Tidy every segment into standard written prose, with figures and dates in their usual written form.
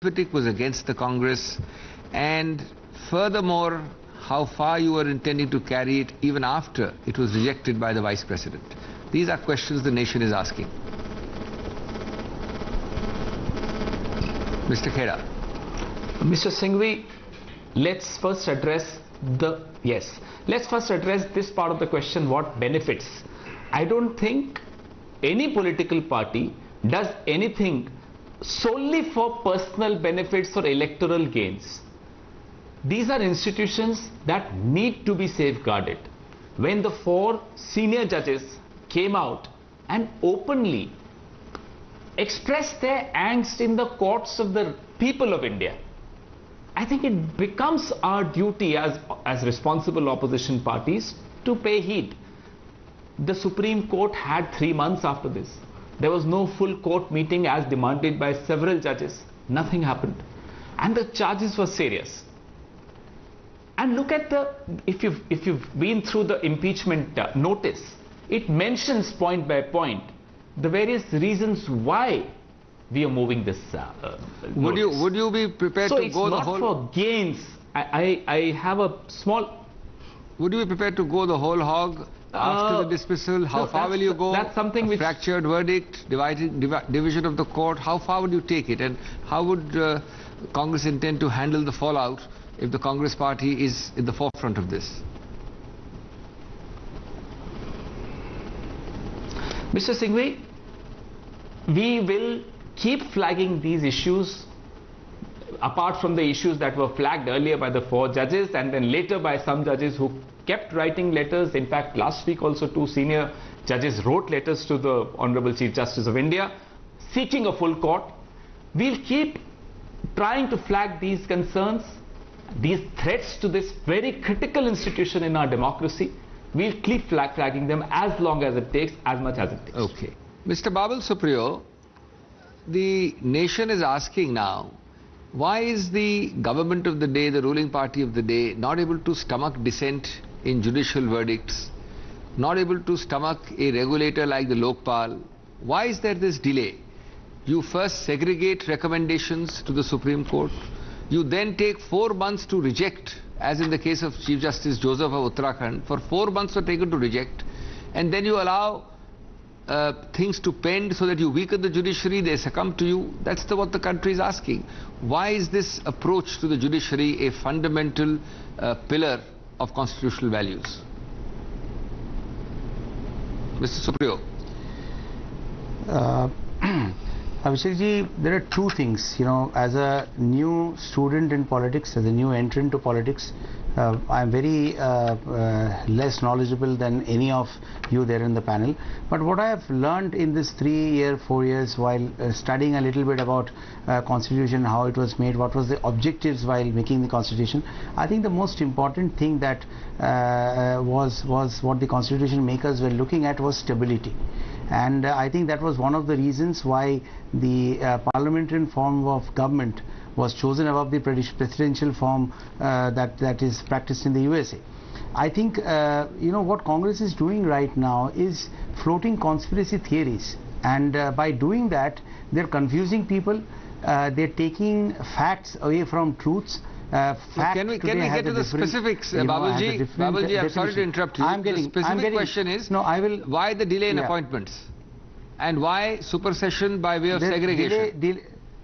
Critic was against the Congress, and furthermore, how far you were intending to carry it even after it was rejected by the Vice President. These are questions the nation is asking. Mr. Khera. Mr. Singhvi, let's first address this part of the question, what benefits. I don't think any political party does anything solely for personal benefits or electoral gains. These are institutions that need to be safeguarded. When the 4 senior judges came out and openly expressed their angst in the courts of the people of India, I think it becomes our duty as responsible opposition parties to pay heed. The Supreme Court had 3 months after this. There was no full court meeting as demanded by several judges. Nothing happened. And the charges were serious. And look at if you've been through the impeachment notice, it mentions point by point the various reasons why we are moving this Would you be prepared to go the whole... So it's not for gains. I have a small... Would you be prepared to go the whole hog after the dismissal? How far will you go? That's something which... Fractured verdict, division of the court. How far would you take it? And how would Congress intend to handle the fallout if the Congress party is in the forefront of this? Mr. Singhvi, we will keep flagging these issues, apart from the issues that were flagged earlier by the 4 judges and then later by some judges who kept writing letters. In fact, last week also 2 senior judges wrote letters to the Honorable Chief Justice of India seeking a full court. We'll keep trying to flag these concerns, these threats to this very critical institution in our democracy. We'll keep flagging them as long as it takes, as much as it takes. Okay. Mr. Babul Supriyo, the nation is asking now, why is the government of the day, the ruling party of the day, not able to stomach dissent in judicial verdicts, not able to stomach a regulator like the Lokpal? Why is there this delay? You first segregate recommendations to the Supreme Court. You then take 4 months to reject, as in the case of Chief Justice Joseph of Uttarakhand. For 4 months were taken to reject. And then you allow things to pend so that you weaken the judiciary, they succumb to you. That's what the country is asking. Why is this approach to the judiciary a fundamental pillar of constitutional values? Mr. Supriyo. Abhishek ji, there are 2 things. You know, as a new student in politics, as a new entrant to politics, I'm very less knowledgeable than any of you there in the panel. But what I have learned in this 4 years while studying a little bit about Constitution, how it was made, what was the objectives while making the Constitution, I think the most important thing that was what the Constitution makers were looking at was stability. And I think that was one of the reasons why the parliamentary form of government was chosen above the presidential form that is practiced in the USA. I think you know what Congress is doing right now is floating conspiracy theories, and by doing that they're confusing people, they're taking facts away from truths. Can we get to the specifics, Babulji? I'm sorry to interrupt you. The specific question is, why the delay in appointments? And why supersession by way of segregation?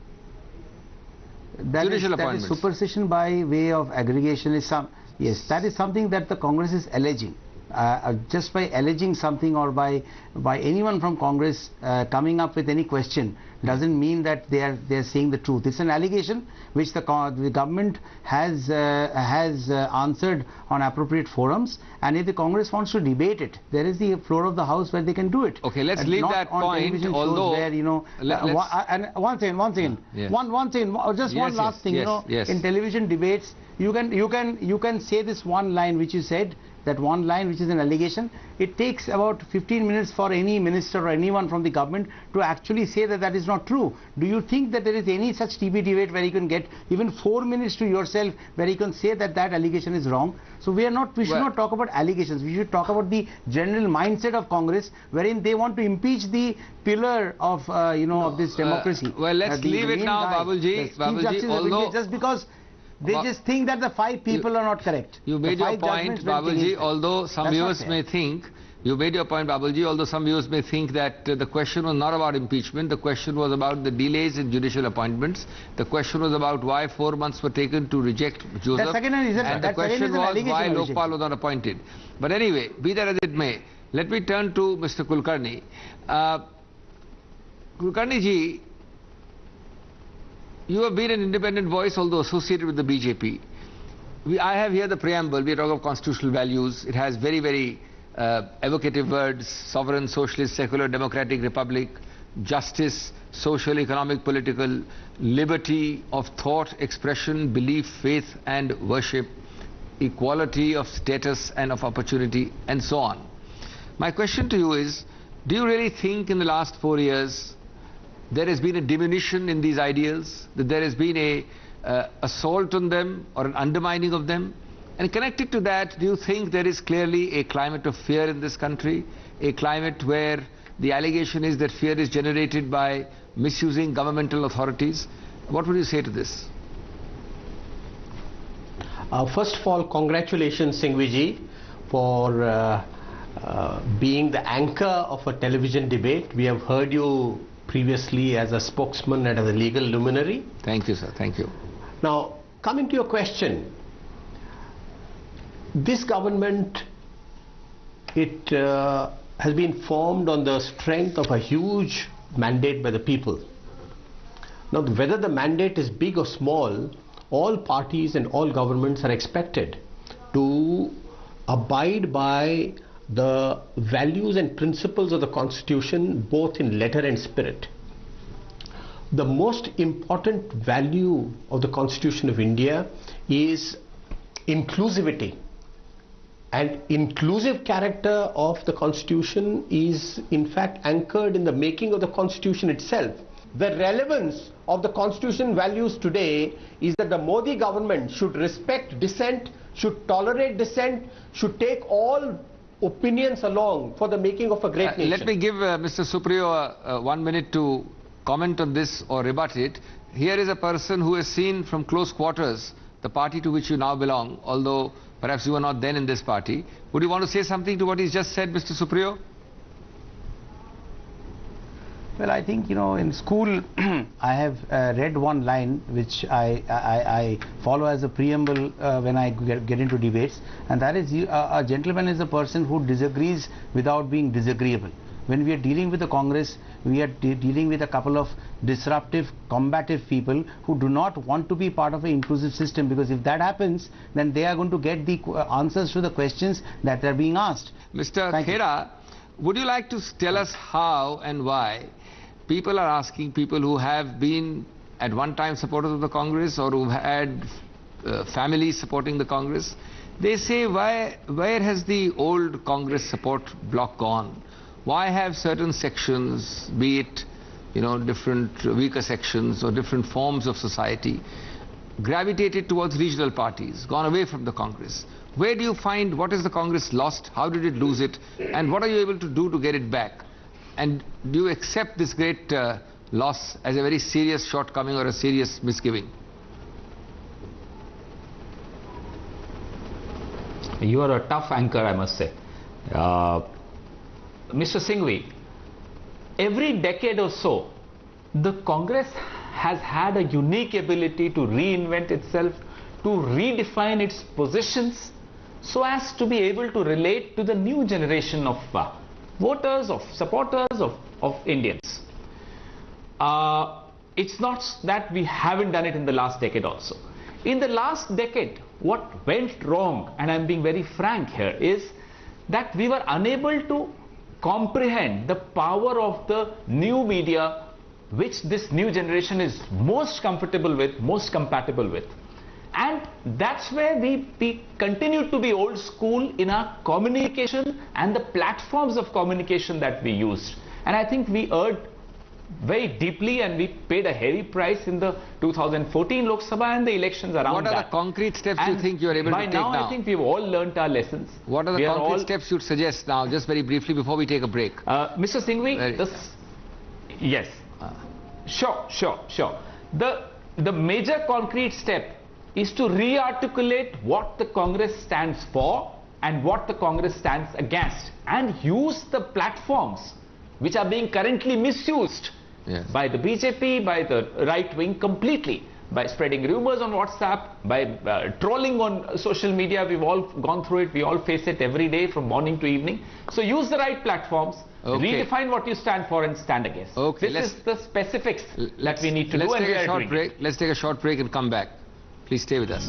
That is supersession by way of aggregation is that is something that the Congress is alleging. Just by alleging something, or by anyone from Congress coming up with any question, doesn't mean that they are saying the truth. It's an allegation which the government has answered on appropriate forums, and if the Congress wants to debate it, there is the floor of the House where they can do it. Okay, let's leave that point. Although, where, you know, one thing, just one last thing. In television debates, you can say this one line which you said, that one line which is an allegation. It takes about 15 minutes for any minister or anyone from the government to actually say that that is not true. Do you think that there is any such TV debate where you can get even 4 minutes to yourself where you can say that that allegation is wrong? So we should not talk about allegations. We should talk about the general mindset of Congress, wherein they want to impeach the pillar of of this democracy. Well, let's leave it now, Babulji. Although just because they just think that the 5 people are not correct. You made your point, Babulji, although some viewers may think, that the question was not about impeachment. The question was about the delays in judicial appointments. The question was about why 4 months were taken to reject Joseph. And the question was why Lokpal was not appointed. But anyway, be that as it may, let me turn to Mr. Kulkarni. Kulkarni ji, you have been an independent voice, although associated with the BJP. I have here the preamble. We talk of constitutional values. It has very, very evocative words: sovereign, socialist, secular, democratic republic, justice, social, economic, political, liberty of thought, expression, belief, faith and worship, equality of status and of opportunity, and so on. My question to you is, do you really think in the last 4 years there has been a diminution in these ideals, that there has been a assault on them or an undermining of them? And connected to that, do you think there is clearly a climate of fear in this country, a climate where the allegation is that fear is generated by misusing governmental authorities? What would you say to this? First of all, congratulations, Singhvi ji, for being the anchor of a television debate. We have heard you previously as a spokesman and as a legal luminary. Thank you, sir. Thank you. Now, coming to your question, this government, it has been formed on the strength of a huge mandate by the people. Now, whether the mandate is big or small, all parties and all governments are expected to abide by the values and principles of the Constitution, both in letter and spirit. The most important value of the Constitution of India is inclusivity. And inclusive character of the Constitution is in fact anchored in the making of the Constitution itself. The relevance of the Constitution values today is that the Modi government should respect dissent, should tolerate dissent, should take all opinions along for the making of a great nation. Let me give Mr. Supriyo 1 minute to comment on this or rebut it. Here is a person who has seen from close quarters the party to which you now belong, although perhaps you were not then in this party. Would you want to say something to what he's just said, Mr. Supriyo? Well, I think, in school I have read one line which I follow as a preamble when I get into debates, and that is a gentleman is a person who disagrees without being disagreeable. When we are dealing with the Congress, we are dealing with a couple of disruptive, combative people who do not want to be part of an inclusive system, because if that happens, then they are going to get the answers to the questions that are being asked. Mr. Khera, would you like to tell us how and why people are asking, people who have been at one time supporters of the Congress or who had families supporting the Congress, they say, where has the old Congress support block gone? Why have certain sections, be it different weaker sections or different forms of society, gravitated towards regional parties, gone away from the Congress? Where do you find, what has the Congress lost? How did it lose it? And what are you able to do to get it back? And do you accept this great loss as a very serious shortcoming or a serious misgiving? You are a tough anchor, I must say. Mr. Singhvi, every decade or so, the Congress has had a unique ability to reinvent itself, to redefine its positions so as to be able to relate to the new generation of voters, of supporters, of Indians. It's not that we haven't done it in the last decade also. In the last decade, what went wrong, and I'm being very frank here, is that we were unable to comprehend the power of the new media which this new generation is most comfortable with, most compatible with. And that's where we continue to be old school in our communication and the platforms of communication that we used. And I think we erred very deeply, and we paid a heavy price in the 2014 Lok Sabha and the elections around What are that. the concrete steps you And think you are able to take now? By now I think we've all learnt our lessons. What are the concrete steps you'd suggest now, just very briefly before we take a break? Mr. Singhvi, yes. Sure. The major concrete step is to re-articulate what the Congress stands for and what the Congress stands against, and use the platforms which are being currently misused by the BJP, by the right wing completely, by spreading rumors on WhatsApp, by trolling on social media. We've all gone through it. We all face it every day from morning to evening. So use the right platforms. Okay. Redefine what you stand for and stand against. Okay, this is the specifics that we need to do, and we are doing it. Let's take a short break and come back. Please stay with us.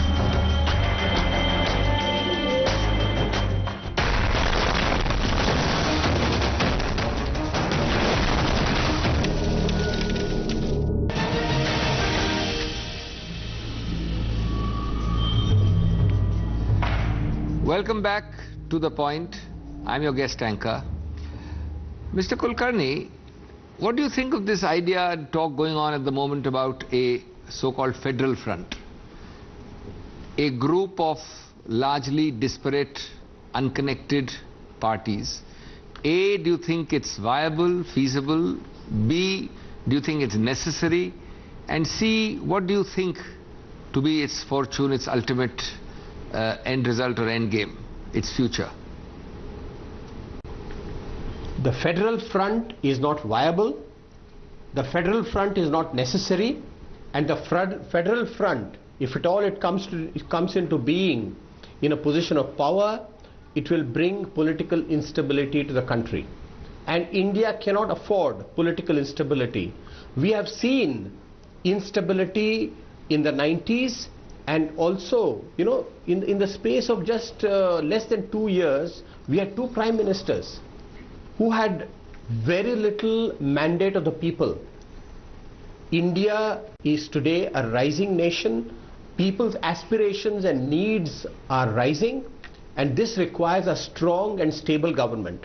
Welcome back to The Point. I'm your guest anchor. Mr. Kulkarni, what do you think of this idea and talk going on at the moment about a so-called federal front? A group of largely disparate, unconnected parties. A, do you think it's viable, feasible? B, do you think it's necessary? And C, what do you think to be its fortune, its ultimate end result or end game, its future? The federal front is not viable, the federal front is not necessary, and the federal front, if at all it comes into being in a position of power, it will bring political instability to the country. And India cannot afford political instability. We have seen instability in the 90s, and also, you know, in the space of just less than 2 years, we had 2 prime ministers who had very little mandate of the people. India is today a rising nation. People's aspirations and needs are rising, and this requires a strong and stable government.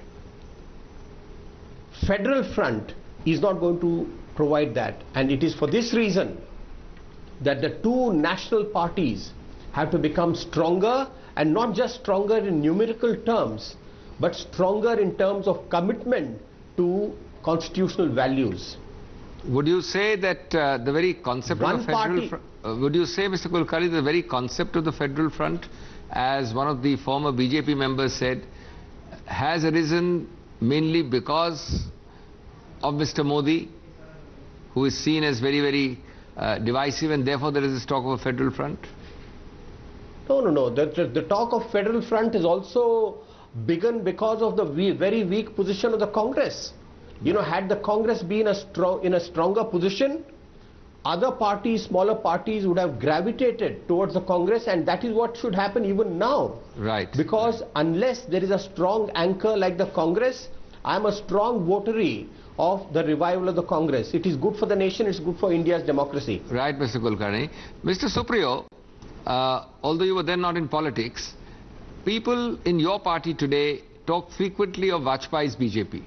Federal front is not going to provide that, and it is for this reason that the 2 national parties have to become stronger, and not just stronger in numerical terms, but stronger in terms of commitment to constitutional values. Would you say that the very concept of the federal front, would you say, Mr. Kulkarni, the very concept of the federal front, as one of the former BJP members said, has arisen mainly because of Mr. Modi, who is seen as very, very divisive, and therefore there is this talk of a federal front? No. The talk of federal front is also begun because of the very weak position of the Congress. You know, had the Congress been in a stronger position, other parties, smaller parties would have gravitated towards the Congress, and that is what should happen even now. Right. Because unless there is a strong anchor like the Congress, I am a strong votary of the revival of the Congress. It is good for the nation, it's good for India's democracy. Right, Mr. Kulkarni. Mr. Supriyo, although you were then not in politics, people in your party today talk frequently of Vajpayee's BJP.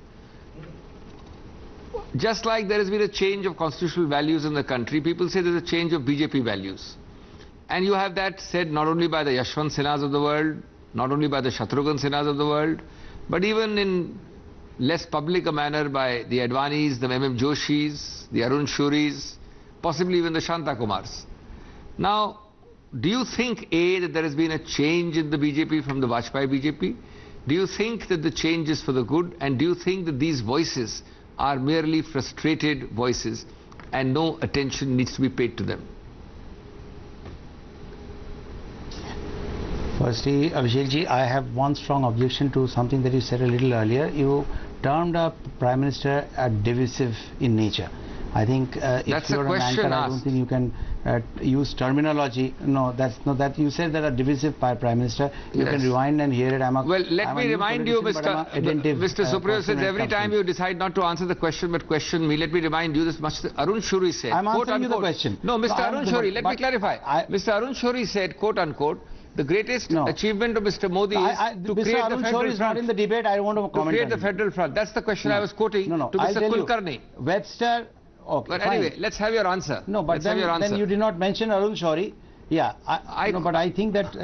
Just like there has been a change of constitutional values in the country, people say there's a change of BJP values. And you have that said not only by the Yashwant Sinhas of the world, not only by the Shatrughan Sinhas of the world, but even in less public a manner by the Advanis, the M.M. Joshis, the Arun Shuris, possibly even the Shanta Kumars. Now, do you think, A, that there has been a change in the BJP from the Vajpayee BJP? Do you think that the change is for the good? And do you think that these voices are merely frustrated voices and no attention needs to be paid to them? Firstly, Abhishek ji, I have one strong objection to something that you said a little earlier. You termed our Prime Minister divisive in nature. I think That's if a you're an question anchor, I don't asked. think you can use terminology. No, that you said that a divisive Prime Minister. You can Yes. rewind and hear it. Well, let I'm a me new remind you, politician, but I'm a attentive, Mr. Supriyo, person since when it every comes to time this. you decide not to answer the question but question me, let me remind you this much. Arun Shuri said, I'm quote answering you the unquote. question. No, Mr. No, Arun Shuri, let me but clarify. Mr. Arun Shuri said, quote unquote, the greatest No. achievement of Mr. Modi is to Mr. create the Arun Shori federal is not in front. the debate. I don't want to To comment create on the it. federal front. That's the question I was quoting No, to I'll Mr. tell you. Kulkarni. Webster. Okay, But fine. anyway, let's have your answer. No, but let's have your answer. then you did not mention Arun Shori. Yeah, no, but I think that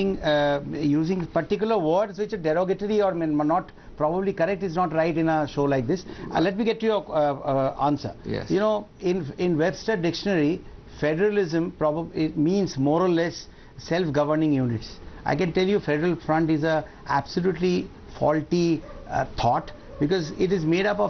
using particular words which are derogatory or not probably correct is not right in a show like this. Let me get to your answer. Yes. You know, in Webster dictionary, federalism probably it means more or less self-governing units. I can tell you, Federal Front is a absolutely faulty thought, because it is made up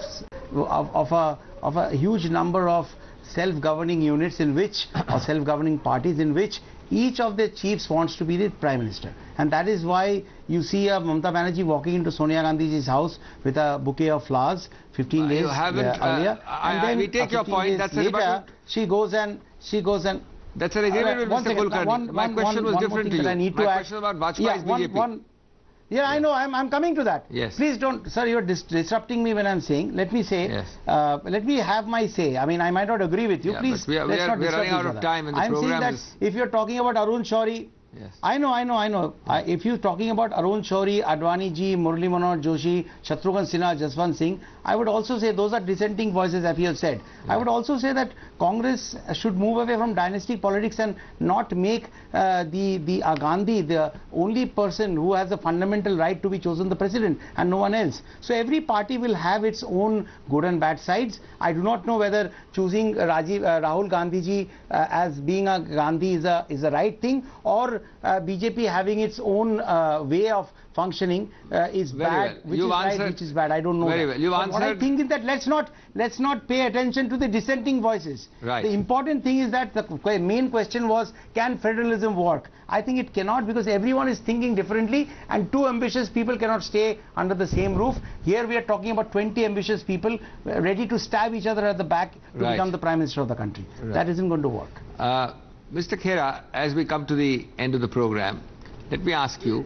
of a huge number of self-governing units in which, or self-governing parties in which each of the chiefs wants to be the Prime Minister. And that is why you see Mamata Banerjee walking into Sonia Gandhi's house with a bouquet of flowers 15 days You haven't, earlier. And then we take your 15 point. days That's later, she goes and That's an agreement with one Mr. second, Kulkarni. My question was different to you. My question about Vajpayee's BJP. Yeah, I know. I'm coming to that. Yes. Please don't, sir. You're disrupting me when I'm saying. Let me say. Yes. Let me have my say. I mean, I might not agree with you. Yeah, Please. but we are let's not running disrupt out each of other. time and the I'm saying program that is. if you're talking about Arun Shori. Yes. I know. If you're talking about Arun Shori, Advani ji, Murli Manohar Joshi, Shatrughan Sinha, Jaswant Singh, I would also say those are dissenting voices, as you have said. I would also say that Congress should move away from dynastic politics and not make Gandhi the only person who has the fundamental right to be chosen the president and no one else. So every party will have its own good and bad sides. I do not know whether choosing Rahul Gandhi ji as being a Gandhi is the right thing, or BJP having its own way of functioning is Very bad, well. which You've is right, answered which is bad. I don't know. very that. well. You've But what I answered- think is that let's not pay attention to the dissenting voices. Right. The important thing is that the main question was, can federalism work? I think it cannot, because everyone is thinking differently, and two ambitious people cannot stay under the same roof. Here we are talking about 20 ambitious people ready to stab each other at the back to Right. become the Prime Minister of the country. Right. That isn't going to work. Mr. Khera, as we come to the end of the program, let me ask you,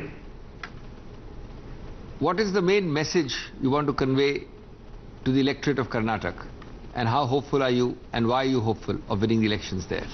what is the main message you want to convey to the electorate of Karnataka, and how hopeful are you, and why are you hopeful of winning the elections there?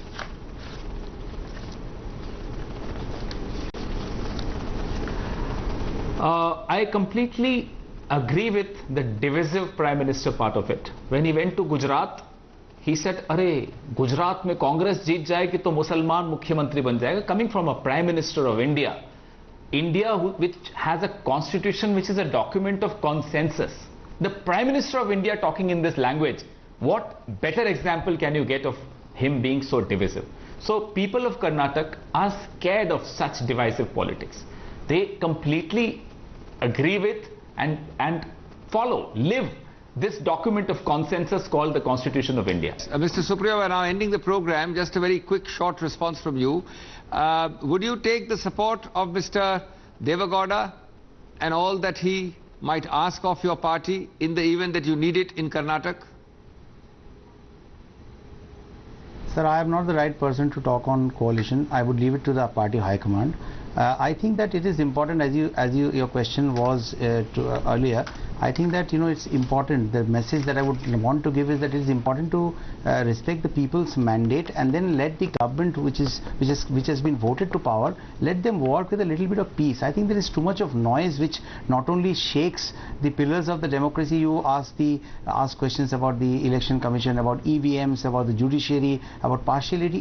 I completely agree with the divisive Prime Minister part of it. When he went to Gujarat, he said, "Arey, Gujarat mein Congress jeet jayegi to Musalman Mukhyamantri ban jayega." Coming from a Prime Minister of India, which has a constitution which is a document of consensus. The Prime Minister of India talking in this language, what better example can you get of him being so divisive? So people of Karnataka are scared of such divisive politics. They completely agree with and follow, live this document of consensus called the Constitution of India. Mr. Supriyo, we are now ending the program. Just a very quick, short response from you. Would you take the support of Mr. Devagowda and all that he might ask of your party in the event that you need it in Karnataka? Sir, I am not the right person to talk on coalition. I would leave it to the party high command. I think that it is important, as your question was earlier. I think that it's important. The message that I would want to give is that it is important to respect the people's mandate, and then let the government, which has been voted to power, let them work with a little bit of peace. I think there is too much of noise, which not only shakes the pillars of the democracy. You ask questions about the election commission, about EVMs, about the judiciary, about partiality.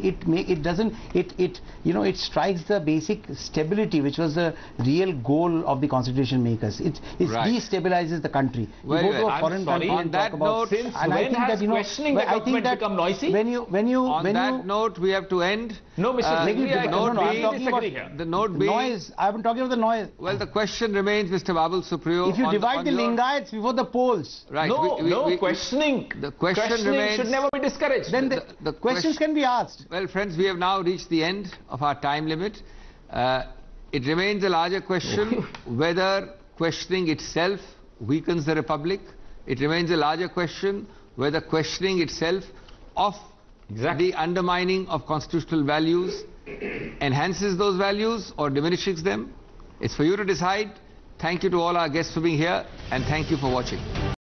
It strikes the basic stability, which was the real goal of the constitution makers. It Right. destabilizes the country. Very You go to well. a foreign I'm sorry, country on and that talk about. note, Since and I when think has that, questioning the I think government that become noisy? On that note, we have to end. No, Mr. Singhvi, I note completely being- disagree here. The note being, noise. I've been talking about the noise. well, the question remains, Mr. Babul Supriyo. If you on divide on the your- Lingayats before the polls, Right. No, questioning. The question questioning remains. should never be discouraged. then the questions question- can be asked. Well, friends, we have now reached the end of our time limit. It remains a larger question whether questioning itself weakens the republic. It remains a larger question whether questioning itself of Exactly. the undermining of constitutional values enhances those values or diminishes them. It's for you to decide. Thank you to all our guests for being here, and thank you for watching.